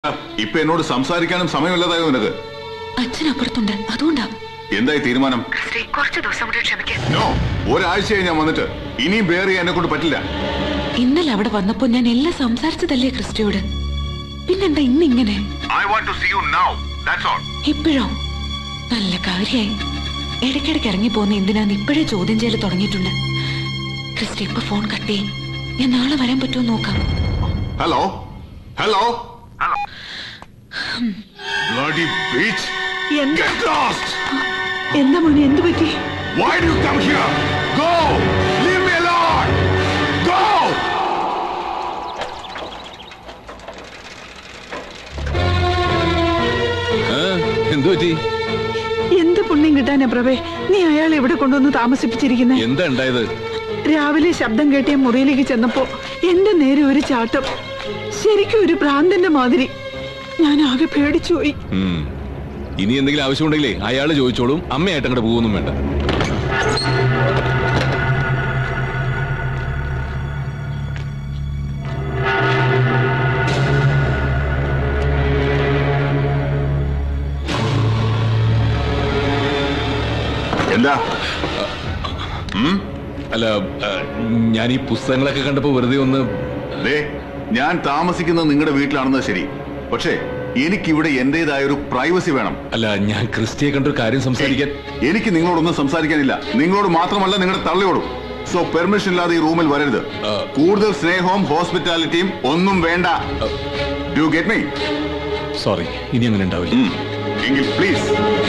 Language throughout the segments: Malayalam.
ഇപ്പൊ എന്നോട് സംസാരിക്കാനും സമയമില്ലാതായോ നിനക്ക്? അച്ഛൻ അപ്പുറത്തുണ്ട്, അതുകൊണ്ടാ. എന്തായി തീരുമാനം? കുറച്ച് ദിവസം കൂടി ക്ഷമിക്കാം. നോ, ഒരാഴ്ചയായി ഞാൻ വന്നിട്ട് ഇനിയും ബെയർ ചെയ്യാൻ എന്നെ കൊണ്ട് പറ്റില്ല. ഇന്നലെ അവിടെ വന്നപ്പോ ഞാൻ എല്ലാം സംസാരിച്ചതല്ലേ ക്രിസ്റ്റിയോട്, പിന്നെന്താ ഇന്നിങ്ങനെ? ഇപ്പോഴോ? നല്ല കാര്യായി. ഇടയ്ക്കിടയ്ക്ക് ഇറങ്ങി പോകുന്ന എന്തിനാന്ന് ഇപ്പോഴേ ചോദ്യം ചെയ്യൽ തുടങ്ങിയിട്ടുണ്ട്. ക്രിസ്റ്റി ഇപ്പൊ ഫോൺ കട്ട് ചെയ്യും. ഞാൻ നാളെ വരാൻ പറ്റുമോ നോക്കാം. Hello hello Bloody bitch! Get lost! എന്താ മോനെ, എന്ത് പറ്റി? Why do you come here? Go! Leave me alone! Go! എന്തു പറ്റി? എന്ത് പുണ്യം കിട്ടാനാ പ്രഭേ നീ അയാളെ ഇവിടെ കൊണ്ടുവന്ന് താമസിപ്പിച്ചിരിക്കുന്നേ? എന്താ ഉണ്ടായത്? രാവിലെ ശബ്ദം കേട്ടിയ മുറിയിലേക്ക് ചെന്നപ്പോ എന്റെ നേരെ ഒരു ചാട്ടം, ശരിക്കും ഒരു ഭ്രാന്തന്റെ മാതിരി. ഞാൻ ആകെ പേടിച്ചുപോയി. ഇനി എന്തെങ്കിലും ആവശ്യമുണ്ടെങ്കിലേ അയാള് ചോദിച്ചോളും, അമ്മയായിട്ട് അങ്ങോട്ട് പോകുന്നു വേണ്ട. എന്താ? അല്ല, ഞാൻ ഈ പുസ്തകങ്ങളൊക്കെ കണ്ടപ്പോ വെറുതെ ഒന്ന്. ഞാൻ താമസിക്കുന്നത് നിങ്ങളുടെ വീട്ടിലാണെന്ന് ശരി, പക്ഷേ എനിക്കിവിടെ എന്റേതായ ഒരു പ്രൈവസി വേണം. അല്ല, ഞാൻ ക്രിസ്റ്റിയെ കണ്ടൊരു കാര്യം സംസാരിക്കാൻ. എനിക്ക് നിങ്ങളോടൊന്നും സംസാരിക്കാനില്ല, നിങ്ങളോട് മാത്രമല്ല നിങ്ങളുടെ തള്ളിയോടും. സോ പെർമിഷൻ ഇല്ലാതെ ഈ റൂമിൽ വരരുത്. കൂടുതൽ സ്നേഹവും ഹോസ്പിറ്റാലിറ്റിയും ഒന്നും വേണ്ട. Do get me? സോറി, ഇനി അങ്ങനെ ഉണ്ടാവില്ല. എങ്കിൽ പ്ലീസ്.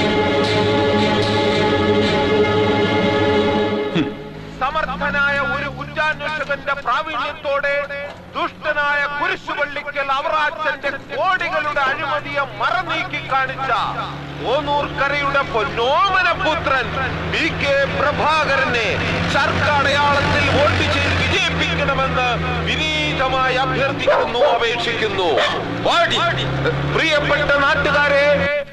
സമർത്ഥനായ ഒരു കുറ്റാന്വേഷകന്റെ പ്രാവീണ്യത്തോടെ ദുഷ്ടനായ കുരിശുപള്ളിക്കൽ അവറാച്ചന്റെ കോടികളുടെ അഴിമതിയെ മറനീക്കി കാണിച്ച ഓനൂർക്കരയുടെ പൊന്നോമനപുത്രൻ PK പ്രഭാകരനെ ചർക്കടയാളത്തിൽ വോട്ട് ചെയ്ത് വിജയിപ്പിക്കണമെന്ന് വിനീതമായി അഭ്യർത്ഥിക്കുന്നു, അപേക്ഷിക്കുന്നു. പ്രിയപ്പെട്ട നാട്ടുകാരെ,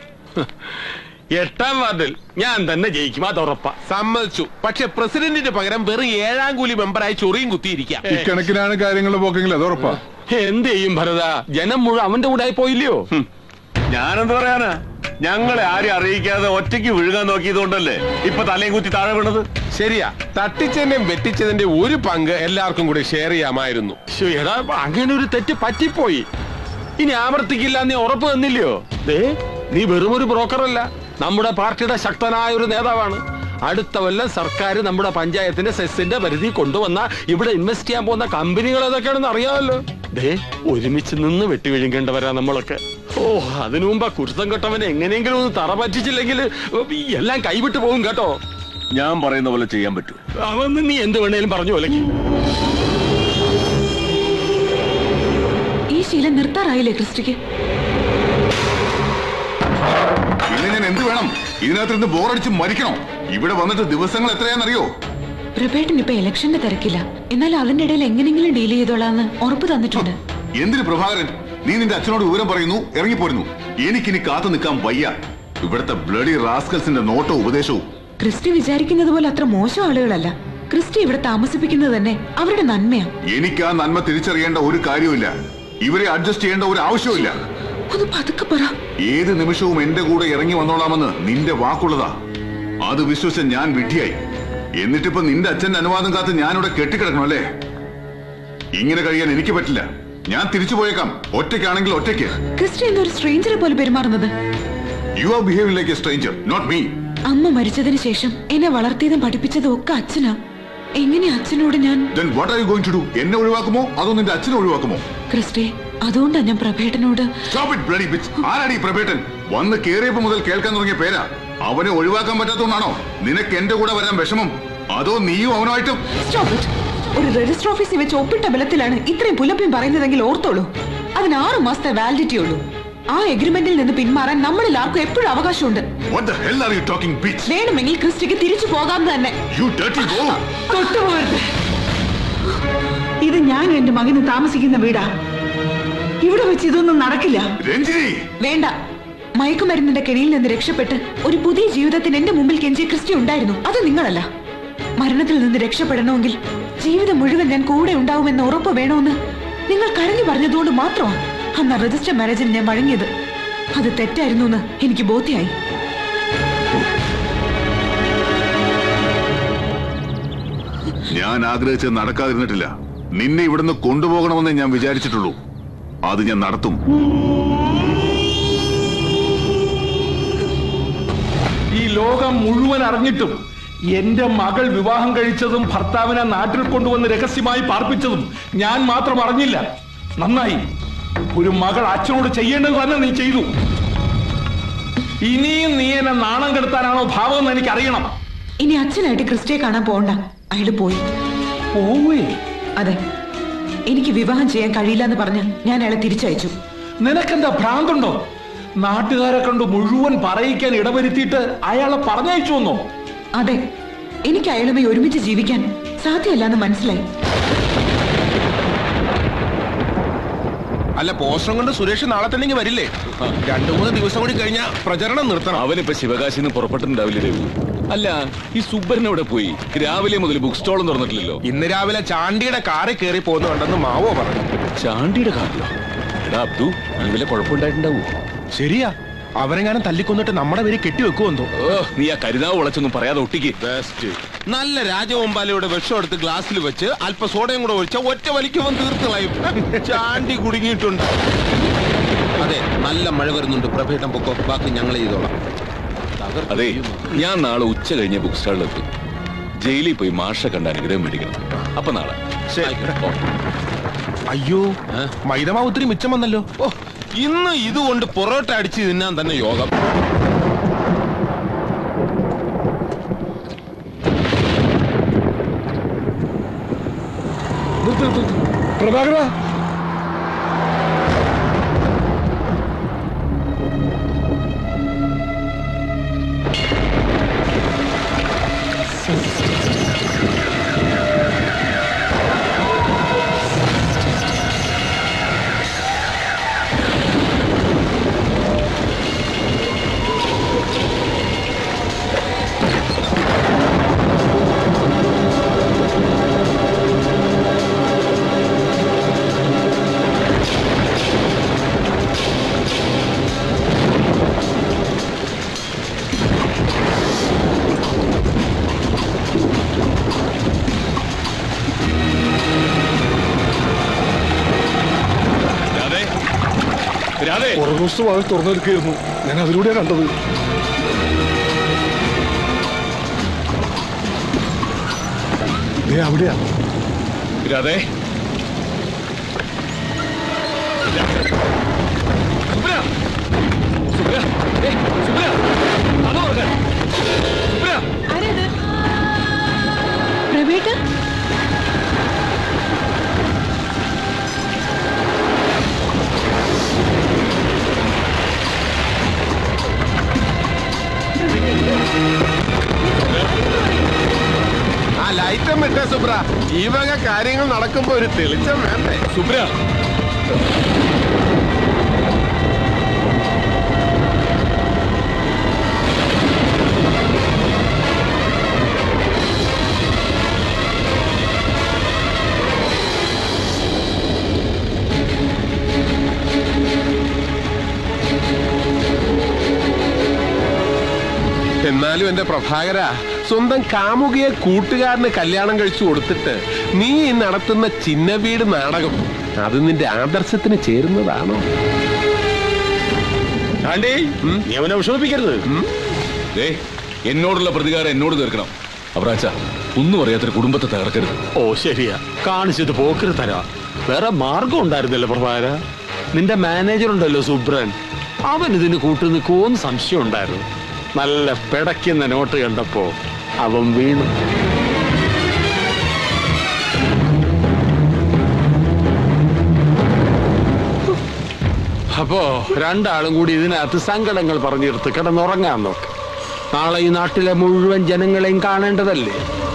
8ാം വാർഡിൽ ഞാൻ തന്നെ ജയിക്കും, അത് ഉറപ്പാ. സമ്മതിച്ചു. പക്ഷെ പ്രസിഡന്റിന് പകരം വെറും 7ാം കൂലി മെമ്പറായി ചൊറിയും കുത്തിയിരിക്കാം. ഇക്കണക്കിനാണ് കാര്യങ്ങളുടെ പോക്കെങ്കിൽ അത് ഉറപ്പാ. എന്ത് ചെയ്യും ഭരത? ജനം മുഴുവൻ അവന്റെ കൂടെ ആയി പോയില്ലയോ? ഞാനെന്ത് പറയാനാ? ഞങ്ങളെ ആരും അറിയിക്കാതെ ഒറ്റയ്ക്ക് വിഴുകാൻ നോക്കിയതുകൊണ്ടല്ലേ ഇപ്പൊ തലയും കുത്തി താഴെ വീണത്. ശരിയാ, തട്ടിച്ചതിന്റെയും വെട്ടിച്ചതിന്റെ ഒരു പങ്ക് എല്ലാവർക്കും കൂടി ഷെയർ ചെയ്യാമായിരുന്നു. എടാ, അങ്ങനെ ഒരു തെറ്റ് പറ്റിപ്പോയി. ഇനി ആവർത്തിക്കില്ല നീ ഉറപ്പ് തന്നില്ലയോ? നീ വെറും ഒരു ബ്രോക്കറല്ല, നമ്മുടെ പാർട്ടിയുടെ ശക്തനായ ഒരു നേതാവാണ്. അടുത്ത കൊല്ലം സർക്കാർ നമ്മുടെ പഞ്ചായത്തിന്റെ സെസ്സിന്റെ പരിധി കൊണ്ടുവന്ന ഇവിടെ ഇൻവെസ്റ്റ് ചെയ്യാൻ പോകുന്ന കമ്പനികൾ ഏതൊക്കെയാണെന്ന് അറിയാമല്ലോ. ഒരുമിച്ച് നിന്ന് വെട്ടിവിഴുങ്ങേണ്ടവരാ നമ്മളൊക്കെ. അതിനു മുമ്പ് ആ കുരുത്തം കെട്ടവനെ എങ്ങനെയെങ്കിലും ഒന്ന് തറ പറ്റിച്ചില്ലെങ്കിൽ എല്ലാം കൈവിട്ടു പോകും കേട്ടോ. ഞാൻ പറയുന്ന പോലെ ചെയ്യാൻ പറ്റൂ. അവന്ന് നീ എന്ത് വേണേലും പറഞ്ഞു പോലെ. ഈ ശീലം നിർത്താറായില്ലേ ക്രിസ്റ്റിക്ക്? ഞാൻ എന്ത് വേണം? ഇതിനകത്ത് ബോറടിച്ച് മരിക്കണോ? ഇവിടെ വന്നിട്ട് ദിവസങ്ങൾ എത്രയാണെന്നറിയോ? പ്രഭേട്ടൻ ഇപ്പൊ ഇലക്ഷന്റെ തിരക്കില്ല, എന്നാൽ അതിന്റെ ഇടയിൽ എങ്ങനെങ്കിലും ഡീൽ ചെയ്തോളാന്ന് ഉറപ്പ് തന്നിട്ടുണ്ട്. എന്തിന് പ്രഭാകരൻ? നീ നിന്റെ അച്ഛനോട് വിവരം പറയുന്നു, ഇറങ്ങിപ്പോരുന്നു. എനിക്കിനി കാത്തു നിൽക്കാൻ വയ്യ. ഇവിടുത്തെ ബ്ലഡി റാസ്കൽസിന്റെ നോട്ടവും ഉപദേശവും. ക്രിസ്റ്റി വിചാരിക്കുന്നത് പോലെ അത്ര മോശം ആളുകളല്ല. ക്രിസ്റ്റി ഇവിടെ താമസിപ്പിക്കുന്നത് തന്നെ അവരുടെ നന്മയാ. എനിക്ക് ആ നന്മ തിരിച്ചറിയേണ്ട ഒരു കാര്യമില്ല. ഇവരെ അഡ്ജസ്റ്റ് ചെയ്യേണ്ട ഒരു ആവശ്യമില്ല. ഒന്ന് പതുക്കെ പറ. ഏത് നിമിഷവും എന്റെ കൂടെ ഇറങ്ങി വന്നോളാമെന്ന് നിന്റെ വാക്കുള്ളതാ. അത് വിശ്വസിച്ച ഞാൻ വിഡ്ഢിയായി. എന്നിട്ടിപ്പോ നിന്റെ അച്ഛന്റെ അനുവാദം കാത്ത് ഞാനിവിടെ കെട്ടിക്കിടക്കണം അല്ലേ? ഇങ്ങനെ കഴിയാൻ എനിക്ക് പറ്റില്ല. ഞാൻ തിരിച്ചു പോയേക്കാം, ഒറ്റയ്ക്കാണെങ്കിൽ ഒറ്റയ്ക്ക്. ക്രിസ്റ്റി എന്താ ഒരു സ്ട്രേഞ്ചറെ പോലെ പെരുമാറുന്നത്? You are behaving like a stranger, not me. അമ്മ മരിച്ചതിന് ശേഷം എന്നെ വളർത്തിയതും പഠിപ്പിച്ചതും ഒക്കെ അച്ഛനാ. എങ്ങനെ അച്ഛനോട് ഞാൻ? Then what are you going to do? എന്നെ ഒഴിവാക്കുമോ അതോ നിന്റെ അച്ഛനെ ഒഴിവാക്കുമോ? ക്രിസ്റ്റി, അതുകൊണ്ടാ ഞാൻ പ്രഭേട്ടനോട്. Stop it, bloody bitch. ആരാടി പ്രഭേട്ടൻ? വന്ന് കേറിയപ്പോ മുതൽ കേൾക്കാൻ തുടങ്ങിയ പേരാ. അവനെ ഒഴിവാക്കാൻ പറ്റാത്തതുകൊണ്ടാണോ നിനക്ക് എന്റെ കൂടെ വരാൻ വിഷമം? അതോ നീയും അവനുമായിട്ടും? Stop it. ഒരു രജിസ്റ്റർ ഓഫീസിൽ വെച്ച് ഒപ്പിട്ട ബലത്തിലാണ് ഇത്രയും പുലപ്പ്യം പറയുന്നതെങ്കിൽ ഓർത്തോളൂ. അതിന് 6 മാസത്തെ വാലിഡിറ്റി ഉള്ളൂ. ആ എഗ്രിമെന്റിൽ നിന്ന് പിന്മാറാൻ നമ്മളിൽ ആർക്കും എപ്പോഴും അവകാശമുണ്ട്. What the hell are you talking, bitch? വേണമെങ്കിൽ ക്രിസ്റ്റിക്ക് തിരിച്ചു പോകാമെന്ന് തന്നെ. You dirty boy. തൊട്ടുപോകരുത്. ഇത് ഞാൻ എന്റെ മകന് താമസിക്കുന്ന വീടാ. ഇവിടെ വെച്ച് ഇതൊന്നും നടക്കില്ല. രഞ്ജിനി, വേണ്ട. മയക്കുമരുന്നിന്റെ കെണിയിൽ നിന്ന് രക്ഷപ്പെട്ട് ഒരു പുതിയ ജീവിതത്തിന് എന്റെ മുമ്പിൽ കെഞ്ചിയ ക്രിസ്റ്റി ഉണ്ടായിരുന്നു. അത് നിങ്ങളല്ല. മരണത്തിൽ നിന്ന് രക്ഷപ്പെടണമെങ്കിൽ ജീവിതം മുഴുവൻ ഞാൻ കൂടെ ഉണ്ടാവുമെന്ന് ഉറപ്പ് വേണമെന്ന് നിങ്ങൾ കരഞ്ഞു പറഞ്ഞതുകൊണ്ട് മാത്രമാണ്. അന്ന് രജിസ്റ്റർ മാരേജിന് ഞാൻ വഴങ്ങിയത്. അത് തെറ്റായിരുന്നു എന്ന് എനിക്ക് ബോധ്യായി. ഞാൻ ആഗ്രഹിച്ചത് നടക്കാതിരുന്നിട്ടില്ല. നിന്നെ ഇവിടുന്ന് കൊണ്ടുപോകണമെന്ന് ഞാൻ വിചാരിച്ചിട്ടുള്ളൂ. അത് ഞാൻ നടത്തും. ഈ ലോകം മുഴുവൻ അറിഞ്ഞിട്ടും എന്റെ മകൾ വിവാഹം കഴിച്ചതും ഭർത്താവിനെ നാട്ടിൽ കൊണ്ടുവന്ന് രഹസ്യമായി പാർപ്പിച്ചതും ഞാൻ മാത്രം അറിഞ്ഞില്ല. നന്നായി. ഒരു മകൾ അച്ഛനോട് ചെയ്യേണ്ടത് തന്നെ നീ ചെയ്തു. ഇനിയും നീ എന്നെ നാണം കെടുത്താനാണോ ഭാവം എന്ന് എനിക്ക് അറിയണം. ഇനി അച്ഛനായിട്ട് ക്രിസ്റ്റയെ കാണാൻ പോകണ്ട. അയാള് പോയി. അതെ, എനിക്ക് വിവാഹം ചെയ്യാൻ കഴിയില്ല എന്ന് പറഞ്ഞ് ഞാൻ അയാളെ തിരിച്ചയച്ചു. നിനക്കെന്താ ഭ്രാന്തുണ്ടോ? നാട്ടുകാരെ കണ്ട് മുഴുവൻ പറയിക്കാൻ ഇടവരുത്തിയിട്ട് അയാളെ പറഞ്ഞയച്ചു വന്നോ? അതെ, എനിക്ക് അയാളുമായി ഒരുമിച്ച് ജീവിക്കാൻ സാധ്യമല്ല എന്ന് മനസ്സിലായി. അല്ല, പോസ്റ്റർ കൊണ്ട് സുരേഷ് നാളെ തന്നെ വരില്ലേ? 2-3 ദിവസം കൂടി കഴിഞ്ഞാൽ പ്രചരണം നിർത്തണം. അവനിപ്പോ ശിവകാശിന്ന് പുറപ്പെട്ടിട്ടുണ്ടാവില്ലേ രവി? അല്ല, ഈ സുബ്ബരൻ എവിടെ പോയി? രാവിലെ മുതൽ ബുക്ക് സ്റ്റോളും തുറന്നിട്ടില്ലല്ലോ. ഇന്ന് രാവിലെ ചാണ്ടിയുടെ കാറിൽ കയറി പോകുന്നുണ്ടെന്ന് മാവോ പറഞ്ഞു. ചാണ്ടിയുടെ കാറിലോ? എടാ അബ്ദു, അങ്ങനെ കുഴപ്പമുണ്ടായിട്ടുണ്ടാവൂ. ശരിയാ, അവരെങ്ങാനും തല്ലിക്കൊന്നിട്ട് നമ്മുടെ പേര് കെട്ടിവെക്കുമെന്നോ? നീ ആ കരുതാവ് ഉളച്ചൊന്നും പറയാതെ ഒട്ടിക്ക്. നല്ല രാജവമ്പാലയുടെ വിഷം എടുത്ത് ഗ്ലാസ്സിൽ വെച്ച് അല്പ സോഡയും കൂടെ ഒഴിച്ച ഒറ്റ വലിക്കുമ്പോൾ തീർത്തുകളയും. ചാണ്ടി കുടുങ്ങിയിട്ടുണ്ട്. അതെ, നല്ല മഴ വരുന്നുണ്ട്. പ്രഭേട്ടം പൊക്കോ, ബാക്കി ഞങ്ങൾ ചെയ്തോളാം. അതെ, ഞാൻ നാളെ ഉച്ച കഴിഞ്ഞ ബുക്ക് സ്റ്റാളിലെത്തും. ജയിലിൽ പോയി മാഷ കണ്ട അനുഗ്രഹം മേടിക്കണം. അപ്പൊ നാളെ. അയ്യോ, മൈദമാവ് ഒത്തിരി മിച്ചം വന്നല്ലോ. ഓ, ഇന്ന് ഇതുകൊണ്ട് പൊറോട്ട അടിച്ച് തിന്നാൻ തന്നെ യോഗം. പ്രഭാകര, പുറകുവശമായി തുറന്നെടുക്കുകയായിരുന്നു. ഞാൻ അതിലൂടെയാ കണ്ടത്. അവിടെയാ. രാധേ, പ്രവേട്ട്, ആ ലൈറ്റം ഇട്ടേ സുബ്ര. ഈ വക കാര്യങ്ങൾ നടക്കുമ്പോ ഒരു തെളിച്ചം വേണ്ടേ സുബ്ര? എന്നാലും എന്റെ പ്രഭാകര, സ്വന്തം കാമുകിയെ കൂട്ടുകാരന് കല്യാണം കഴിച്ചു കൊടുത്തിട്ട് നീ നടത്തുന്ന ചിന്ന വീട് നാടകം അത് നിന്റെ ആദർശത്തിന് ചേരുന്നതാണോ? നീ അവനെ വിഷമിപ്പിക്കരുത്. എന്നോടുള്ള പ്രതികാരം എന്നോട് തീർക്കണം. അവറാച്ച, ഒന്നും അറിയാത്തൊരു കുടുംബത്തെ തകർക്കരുത്. ഓ ശരിയാ, കാണിച്ചത് പോക്കര് തരാ. വേറെ മാർഗം ഉണ്ടായിരുന്നല്ലോ പ്രഭാകര. നിന്റെ മാനേജർ ഉണ്ടല്ലോ സുബ്രൻ, അവൻ ഇതിന് കൂട്ടു നിൽക്കുമോന്ന് സംശയം ഉണ്ടായിരുന്നു. നല്ല പിടയ്ക്കുന്ന നോട്ട് കണ്ടപ്പോ അവൻ വീണു. അപ്പോ രണ്ടാളും കൂടി ഇതിനകത്ത് സങ്കടങ്ങൾ പറഞ്ഞെടുത്ത് കിടന്നുറങ്ങാൻ നോക്ക്. നാളെ ഈ നാട്ടിലെ മുഴുവൻ ജനങ്ങളെയും കാണേണ്ടതല്ലേ.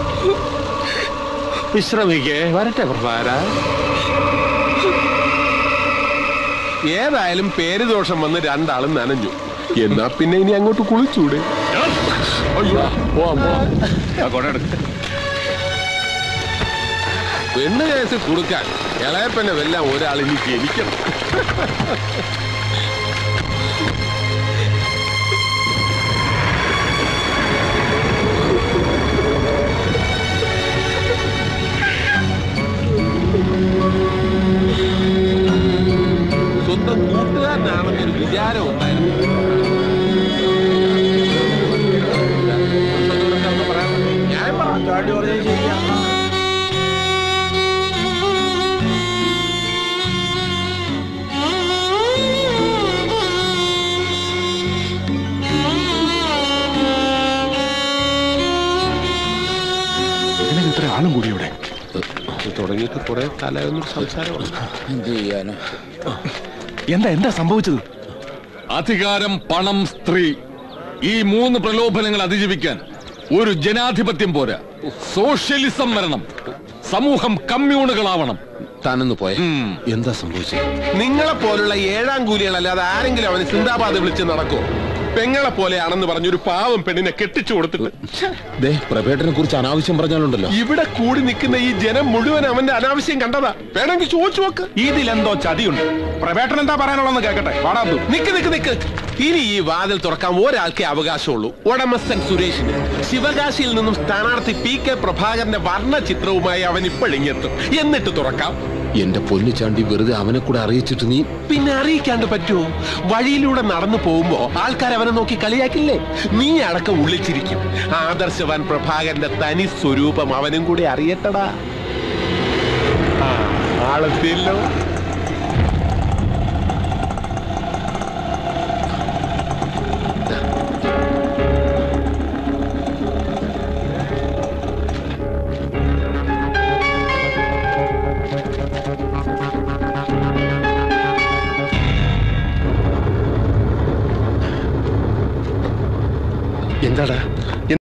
വിശ്രമിക്കേ, വരട്ടെ പ്രഭാകര. ഏതായാലും പേര് ദോഷം വന്ന് രണ്ടാളും നനഞ്ഞു. എന്നാ പിന്നെ ഇനി അങ്ങോട്ട് കുളിച്ചൂടെ? പെണ്ണ് കേസ് കൊടുക്കാൻ ഇളയപ്പനെ എല്ലാം ഒരാളിനി ജനിക്കണം. സ്വന്തം കൂട്ടുകാരനാണെന്നൊരു വിചാരം ഉണ്ടായിരുന്നു. ഞാൻ പറഞ്ഞു ശരിയാ. ഇത്ര ആളും കൂടി ഇവിടെ തുടങ്ങിയിട്ട് കുറെ കാലമായൊന്നും സംസാരമാണ്. എന്ത് ചെയ്യാനോ? എന്താ സംഭവിച്ചത്? അധികാരം, പണം, സ്ത്രീ, ഈ 3 പ്രലോഭനങ്ങൾ അതിജീവിക്കാൻ ഒരു ജനാധിപത്യം പോരാ, സോഷ്യലിസം വരണം. സമൂഹം കമ്മ്യൂണുകളാവണം. താനൊന്ന് പോയ എന്താ സംഭവിച്ചത്? നിങ്ങളെ പോലുള്ള 7ാം കൂലികളല്ലാതെ ആരെങ്കിലും അവന് സിന്ദാബാദ് വിളിച്ച് നടക്കോ? പെങ്ങളെ പോലെയാണെന്ന് പറഞ്ഞൊരു പാവം പെണ്ണിനെ കെട്ടിച്ചു കൊടുത്തിട്ട് പ്രഭേട്ടനെ കുറിച്ച് അനാവശ്യം പറഞ്ഞാലുണ്ടല്ലോ. ഇവിടെ കൂടി നിൽക്കുന്ന ഈ ജനം മുഴുവൻ അവന്റെ അനാവശ്യം കണ്ടതാ. വേണമെങ്കിൽ ചോദിച്ചു നോക്ക്. ഇതിലെന്തോ ചതിയുണ്ട്. പ്രഭേട്ടൻ എന്താ പറയാനുള്ളതെന്ന് കേക്കട്ടെ. വാടാബ്ദു. നിക്ക്. ഇനി ഈ വാതിൽ തുറക്കാൻ ഒരാൾക്കേ അവകാശമുള്ളൂ, ഉടമസ്ഥൻ സുരേഷിന്. ശിവകാശിയിൽ നിന്നും സ്ഥാനാർത്ഥി PK പ്രഭാകരന്റെ വർണ്ണ ചിത്രവുമായി അവൻ ഇപ്പോഴിങ്ങെത്തും. എന്നിട്ട് തുറക്കാം. എന്റെ പൊന്നു ചാണ്ടി, വെറുതെ അവനെ കൂടെ അറിയിച്ചിട്ട് നീ പിന്നെ അറിയിക്കാണ്ട് പറ്റുമോ? വഴിയിലൂടെ നടന്നു പോകുമ്പോ ആൾക്കാർ അവനെ നോക്കി കളിയാക്കില്ലേ? നീ അടക്കം ഉള്ളിച്ചിരിക്കും. ആദർശവാൻ പ്രഭാകരന്റെ തനി സ്വരൂപം അവനും കൂടി അറിയട്ടടാ. ആളെത്തിയല്ലോ. എന്താടാ